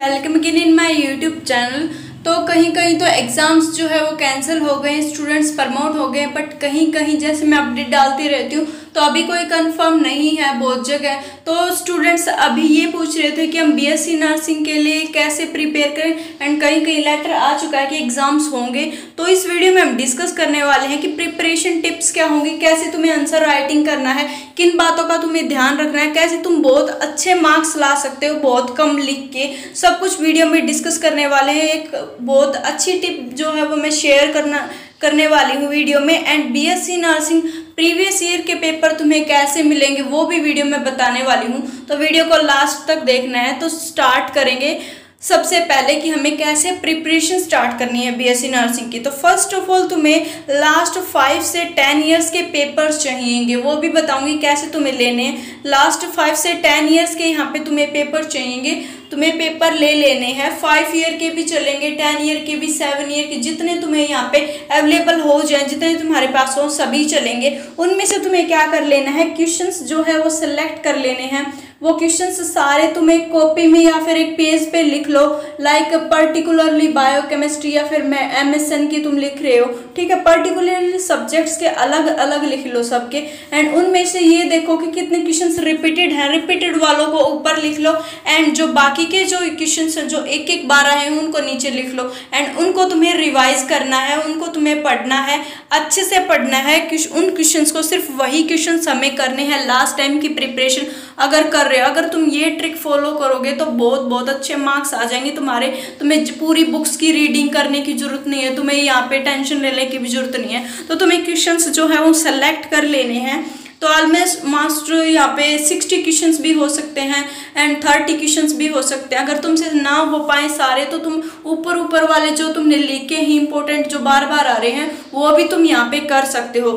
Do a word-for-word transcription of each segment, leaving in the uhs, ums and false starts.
Welcome again in my YouTube channel. तो कहीं कहीं तो एग्ज़ाम्स जो है वो कैंसिल हो गए, स्टूडेंट्स प्रमोट हो गए, बट कहीं कहीं जैसे मैं अपडेट डालती रहती हूँ तो अभी कोई कंफर्म नहीं है बहुत जगह। तो स्टूडेंट्स अभी ये पूछ रहे थे कि हम बीएससी नर्सिंग के लिए कैसे प्रिपेयर करें, एंड कहीं कहीं लेटर आ चुका है कि एग्ज़ाम्स होंगे। तो इस वीडियो में हम डिस्कस करने वाले हैं कि प्रिपरेशन टिप्स क्या होंगी, कैसे तुम्हें आंसर राइटिंग करना है, किन बातों का तुम्हें ध्यान रखना है, कैसे तुम बहुत अच्छे मार्क्स ला सकते हो बहुत कम लिख के। सब कुछ वीडियो में डिस्कस करने वाले हैं। एक बहुत अच्छी टिप जो है वो मैं शेयर करना करने वाली हूँ वीडियो में। And BSc nursing previous year के पेपर तुम्हें कैसे मिलेंगे वो भी वीडियो में बताने वाली हूँ, तो वीडियो को लास्ट तक देखना है। तो स्टार्ट करेंगे सबसे पहले कि हमें कैसे प्रिपरेशन स्टार्ट करनी है बीएससी नर्सिंग की। तो फर्स्ट ऑफ ऑल तुम्हें लास्ट फाइव से टेन इयर्स के पेपर्स चाहिएंगे, वो भी बताऊंगी कैसे तुम्हें लेने हैं। लास्ट फाइव से टेन इयर्स के यहाँ पे तुम्हें पेपर चाहिएंगे। तुम्हें पेपर ले लेने हैं, फाइव ईयर के भी चलेंगे, टेन ईयर के भी, सेवन ईयर के, जितने तुम्हें यहाँ पे अवेलेबल हो जाए, जितने तुम्हारे पास हो सभी चलेंगे। उनमें से तुम्हें क्या कर लेना है, क्वेश्चंस जो है वो सिलेक्ट कर लेने हैं। वो क्वेश्चंस सारे तुम्हें कॉपी में या फिर एक पेज पे लिख लो, लाइक पर्टिकुलरली बायोकेमिस्ट्री या फिर मैं एमएसएन की तुम लिख रहे हो, ठीक है। पर्टिकुलरली सब्जेक्ट्स के अलग अलग लिख लो सबके, एंड उनमें से ये देखो कि कितने क्वेश्चंस रिपीटेड हैं, रिपीटेड वालों को ऊपर लिख लो, एंड जो बाकी के जो क्वेश्चंस जो एक एक बारह हैं उनको नीचे लिख लो। एंड उनको तुम्हें रिवाइज करना है, उनको तुम्हें पढ़ना है, अच्छे से पढ़ना है। उन क्वेश्चंस को सिर्फ वही क्वेश्चंस हमें करने हैं लास्ट टाइम की प्रिपरेशन अगर कर रहे हो। अगर तुम ये ट्रिक फॉलो करोगे तो बहुत बहुत अच्छे मार्क्स आ जाएंगे तुम्हारे। तुम्हें पूरी बुक्स की रीडिंग करने की जरूरत नहीं है, तुम्हें यहाँ पे टेंशन लेने की भी जरूरत नहीं है। तो तुम्हें क्वेश्चंस जो है वो सेलेक्ट कर लेने हैं। तो ऑलमोस्ट मास्ट यहाँ पे सिक्सटी क्वेश्चंस भी हो सकते हैं एंड थर्टी क्वेश्चंस भी हो सकते हैं। अगर तुमसे ना हो पाए सारे तो तुम ऊपर ऊपर वाले जो तुमने लिखे ही इंपॉर्टेंट जो बार बार आ रहे हैं वो भी तुम यहाँ पे कर सकते हो।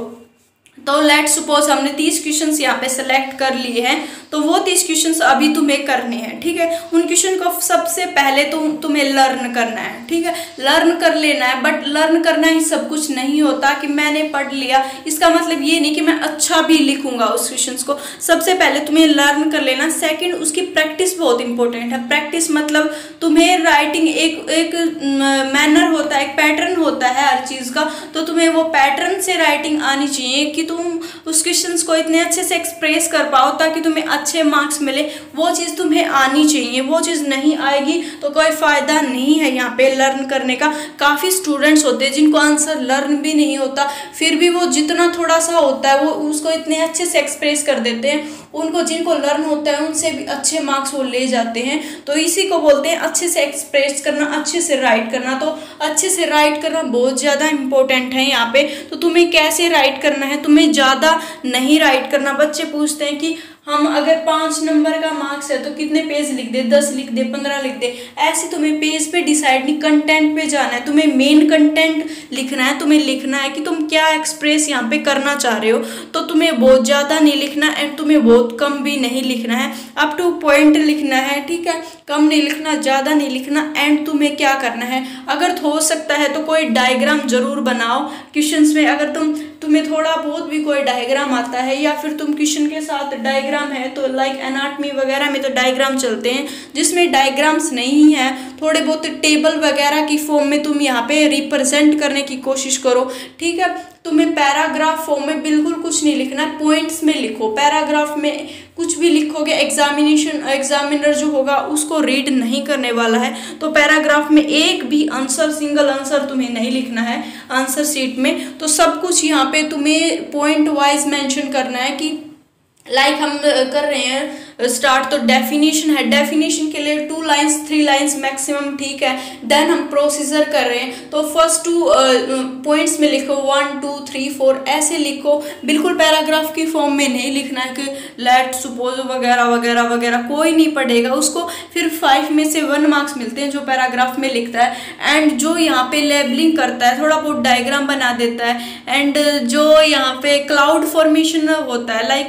तो लेट सपोज हमने तीस क्वेश्चंस यहाँ पे सेलेक्ट कर लिए हैं, तो वो तीस क्वेश्चंस अभी तुम्हें करने हैं, ठीक है। उन क्वेश्चन को सबसे पहले तो तुम्हें लर्न करना है, ठीक है, लर्न कर लेना है। बट लर्न करना ही सब कुछ नहीं होता कि मैंने पढ़ लिया, इसका मतलब ये नहीं कि मैं अच्छा भी लिखूंगा उस क्वेश्चंस को। सबसे पहले तुम्हें लर्न कर लेना। सेकंड, उसकी प्रैक्टिस बहुत इंपॉर्टेंट है। प्रैक्टिस मतलब तुम्हें राइटिंग एक एक मैनर होता है, एक पैटर्न होता है हर चीज़ का, तो तुम्हें वो पैटर्न से राइटिंग आनी चाहिए कि तुम उस क्वेश्चंस को इतने अच्छे से एक्सप्रेस कर पाओ ताकि तुम्हें अच्छे मार्क्स मिले। वो चीज़ तुम्हें आनी चाहिए, वो चीज़ नहीं आएगी तो कोई फ़ायदा नहीं है यहाँ पे लर्न करने का। काफ़ी स्टूडेंट्स होते हैं जिनको आंसर लर्न भी नहीं होता, फिर भी वो जितना थोड़ा सा होता है वो उसको इतने अच्छे से एक्सप्रेस कर देते हैं। उनको जिनको लर्न होता है उनसे भी अच्छे मार्क्स वो ले जाते हैं। तो इसी को बोलते हैं अच्छे से एक्सप्रेस करना, अच्छे से राइट करना। तो अच्छे से राइट करना बहुत ज़्यादा इंपॉर्टेंट है यहाँ पे। तो तुम्हें कैसे राइट करना है, तुम्हें ज़्यादा नहीं राइट करना। बच्चे पूछते हैं कि हम अगर पाँच नंबर का मार्क्स है तो कितने पेज लिख दे, दस लिख दे, पंद्रह लिख दे। ऐसे तुम्हें पेज पे डिसाइड नहीं, कंटेंट पे जाना है। तुम्हें मेन कंटेंट लिखना है, तुम्हें लिखना है कि तुम क्या एक्सप्रेस यहाँ पे करना चाह रहे हो। तो तुम्हें बहुत ज़्यादा नहीं लिखना एंड तुम्हें बहुत कम भी नहीं लिखना है, अप टू पॉइंट लिखना है, ठीक है। कम नहीं लिखना, ज़्यादा नहीं लिखना। एंड तुम्हें क्या करना है, अगर हो सकता है तो कोई डायग्राम जरूर बनाओ क्वेश्चंस में। अगर तुम तुम्हें थोड़ा बहुत भी कोई डायग्राम आता है या फिर तुम क्वेश्चन के साथ डायग्राम है तो लाइक एनाटॉमी वगैरह में तो डायग्राम चलते हैं। जिसमें डायग्राम्स नहीं है, थोड़े बहुत टेबल वगैरह की फॉर्म में तुम यहाँ पे रिप्रेजेंट करने की कोशिश करो, ठीक है। तुम्हें पैराग्राफ फॉर्म में बिल्कुल कुछ नहीं लिखना, पॉइंट्स में लिखो। पैराग्राफ में कुछ भी लिखोगे एग्जामिनेशन एग्जामिनर जो होगा उसको रीड नहीं करने वाला है। तो पैराग्राफ में एक भी आंसर, सिंगल आंसर तुम्हें नहीं लिखना है आंसर शीट में। तो सब कुछ यहाँ पे तुम्हें पॉइंट वाइज मेंशन करना है कि लाइक हम कर रहे हैं स्टार्ट, तो डेफिनेशन है, डेफिनेशन के लिए two lines three lines maximum, ठीक है। देन हम प्रोसीजर कर रहे हैं तो फर्स्ट टू पॉइंट्स में लिखो वन टू थ्री फोर, ऐसे लिखो। बिल्कुल पैराग्राफ की फॉर्म में नहीं लिखना है कि लेट सपोज वगैरह वगैरह वगैरह, कोई नहीं पढ़ेगा उसको। फिर फाइव में से वन मार्क्स मिलते हैं जो पैराग्राफ में लिखता है। एंड जो यहाँ पे लेबलिंग करता है, थोड़ा बहुत डायग्राम बना देता है, एंड जो यहाँ पे क्लाउड फॉर्मेशन होता है, लाइक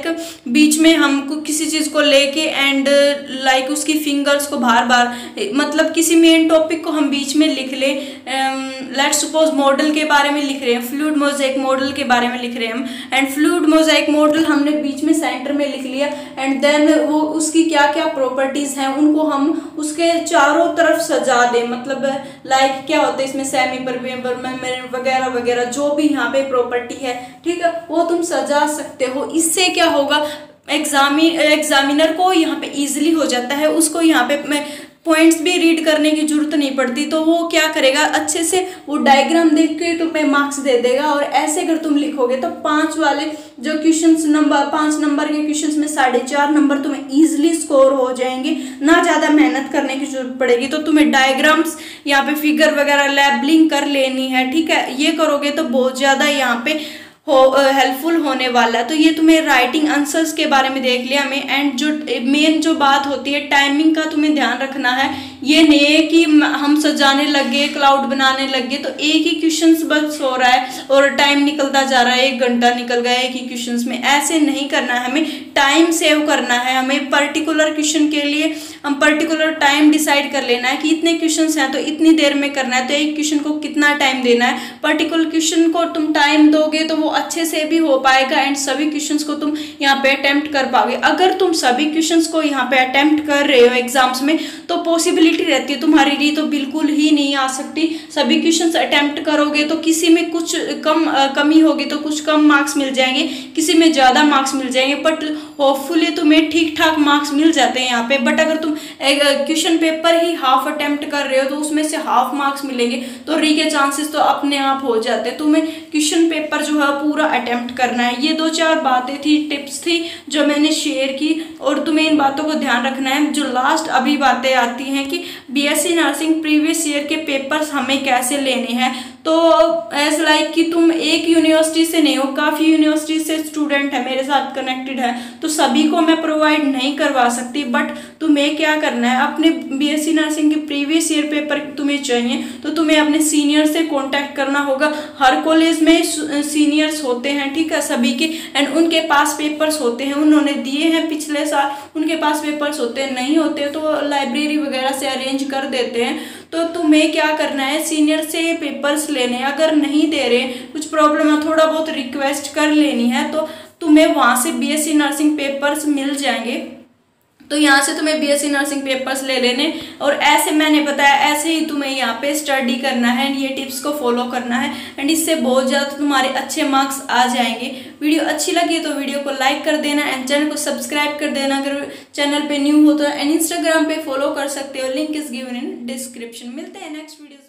बीच में हमको किसी चीज़ को लेके एंड लाइक उसकी फिंगर्स को बार बार, मतलब किसी मेन टॉपिक को हम बीच में लिख लें, लेट्स सपोज मॉडल के बारे में लिख रहे हैं, फ्लूइड मोज़ेक मॉडल के बारे में लिख रहे हैं हम, एंड फ्लूइड मोज़ेक मॉडल हमने बीच में सेंटर में लिख लिया, एंड देन वो उसकी क्या क्या प्रॉपर्टीज़ हैं उनको हम उसके चारों तरफ सजा दें, मतलब लाइक क्या होता है इसमें सेमी परमेबल वगैरह वगैरह जो भी यहाँ पे प्रॉपर्टी है, ठीक है, वो तुम सजा सकते हो। इससे क्या होगा, एग्जामी एग्जामिनर को यहाँ पे इजीली हो जाता है, उसको यहाँ पे मैं पॉइंट्स भी रीड करने की जरूरत नहीं पड़ती, तो वो क्या करेगा अच्छे से वो डायग्राम देख के तुम्हें मार्क्स दे देगा। और ऐसे अगर तुम लिखोगे तो पांच वाले जो क्वेश्चंस नंबर पांच नंबर के क्वेश्चंस में साढ़े चार नंबर तुम्हें इजीली स्कोर हो जाएंगे, ना ज़्यादा मेहनत करने की जरूरत पड़ेगी। तो तुम्हें डायग्राम्स यहाँ पे फिगर वगैरह लेबलिंग कर लेनी है, ठीक है, ये करोगे तो बहुत ज़्यादा यहाँ पे हो हेल्पफुल होने वाला है। तो ये तुम्हें राइटिंग आंसर्स के बारे में देख लिया हमें, एंड जो मेन जो बात होती है टाइमिंग का तुम्हें ध्यान रखना है। ये नहीं है कि हम सजाने लगे क्लाउड बनाने लगे तो एक ही क्वेश्चंस बस हो रहा है और टाइम निकलता जा रहा है, एक घंटा निकल गया एक ही क्वेश्चंस में, ऐसे नहीं करना है। हमें टाइम सेव करना है, हमें पर्टिकुलर क्वेश्चन के लिए हम पर्टिकुलर टाइम डिसाइड कर लेना है कि इतने क्वेश्चंस हैं तो इतनी देर में करना है, तो एक क्वेश्चन को कितना टाइम देना है। पर्टिकुलर क्वेश्चन को तुम टाइम दोगे तो वो अच्छे से भी हो पाएगा एंड सभी क्वेश्चंस को तुम यहाँ पे अटेम्प्ट कर पाओगे। अगर तुम सभी क्वेश्चंस को यहाँ पे अटेम्प्ट कर रहे हो एग्जाम्स में तो पॉसिबिलिटी रहती है तुम्हारी लिए तो बिल्कुल ही नहीं आ सकती। सभी क्वेश्चंस अटेम्प्ट करोगे तो किसी में कुछ कम आ, कमी होगी तो कुछ कम मार्क्स मिल जाएंगे, किसी में ज़्यादा मार्क्स मिल जाएंगे, बट होपफुली तुम्हें ठीक ठाक मार्क्स मिल जाते हैं यहाँ पे। बट अगर तुम क्वेश्चन पेपर ही हाफ अटेम्प्ट कर रहे हो तो उसमें से हाफ मार्क्स मिलेंगे तो री के चांसेस तो अपने आप हो जाते हैं। तुम्हें क्वेश्चन पेपर जो है पूरा अटेम्प्ट करना है। ये दो चार बातें थी, टिप्स थी जो मैंने शेयर की, और तुम्हें इन बातों को ध्यान रखना है। जो लास्ट अभी बातें आती हैं कि बीएससी नर्सिंग प्रीवियस ईयर के पेपर्स हमें कैसे लेने हैं, तो एज लाइक कि तुम एक यूनिवर्सिटी से नहीं हो, काफ़ी यूनिवर्सिटी से स्टूडेंट है मेरे साथ कनेक्टेड है, तो सभी को मैं प्रोवाइड नहीं करवा सकती। बट तुम्हें क्या करना है, अपने बीएससी नर्सिंग के प्रीवियस ईयर पेपर तुम्हें चाहिए तो तुम्हें अपने सीनियर से कांटेक्ट करना होगा। हर कॉलेज में सीनियर्स होते हैं, ठीक है, सभी के, एंड उनके पास पेपर्स होते हैं, उन्होंने दिए हैं पिछले साल, उनके पास पेपर्स होते हैं, नहीं होते तो लाइब्रेरी वगैरह से अरेंज कर देते हैं। तो तुम्हें क्या करना है, सीनियर से पेपर्स लेने, अगर नहीं दे रहे कुछ प्रॉब्लम है थोड़ा बहुत रिक्वेस्ट कर लेनी है तो तुम्हें वहाँ से बीएससी नर्सिंग पेपर्स मिल जाएंगे। तो यहाँ से तुम्हें बीएससी नर्सिंग पेपर्स ले लेने, और ऐसे मैंने बताया ऐसे ही तुम्हें यहाँ पे स्टडी करना है एंड ये टिप्स को फॉलो करना है, एंड इससे बहुत ज़्यादा तुम्हारे अच्छे मार्क्स आ जाएंगे। वीडियो अच्छी लगी तो वीडियो को लाइक कर देना एंड चैनल को सब्सक्राइब कर देना अगर चैनल पे न्यू हो तो, एंड इंस्टाग्राम पे फॉलो कर सकते हो, link is given in description. मिलते हैं नेक्स्ट वीडियो।